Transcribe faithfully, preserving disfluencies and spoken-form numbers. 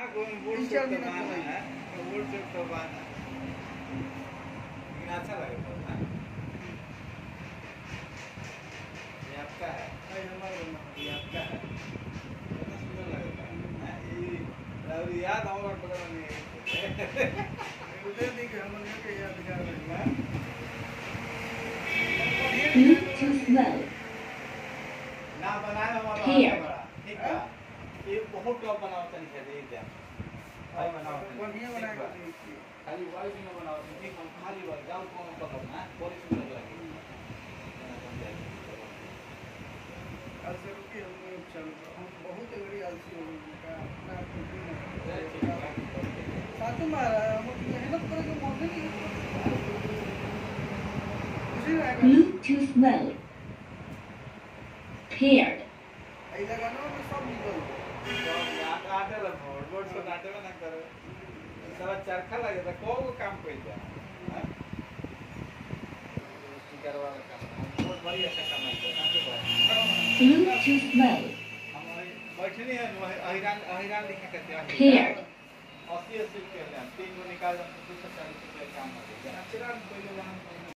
को बोल से तो बाना है बोल से तो बाना लेकिन अच्छा लगता है ये आपका है भाई हमारा ये आपका है कितना सुंदर लगता है ये और याद होगा पता नहीं उधर देख हम लोग के याद कर रहे हैं Bluetooth mode. ना बनाना हमारा बड़ा ठीक है ये बहुत टॉप बनाओ तरीके से एक भाई बनाओ बढ़िया बना के देखिए खाली वाइस में बनाओ ठीक हम खाली वाइस जाओ कौन पकड़ना बहुत सुंदर लगेगा अलसर के हम चल हम बहुत बड़ी अलसी हो गई का अपना खुद साथ में हम मेहनत करके मौके की Bluetooth mode. Paired. आई लगाना में सब निकल याद आते ला बोर्ड बोर्ड से नाटे में ना करो सारा चरखा लगे तो कौन को काम कोई जा स्टिकर वाला काम बहुत बढ़िया अच्छा काम है Bluetooth mode. हमारे बैठे नहीं है अहिरान अहिरान लिखे कहते हैं Paired. अस्सी अस्सी के लिए तीन को निकाल दो तो चालीस रुपए काम हो जाएगा अच्छा कोई लोग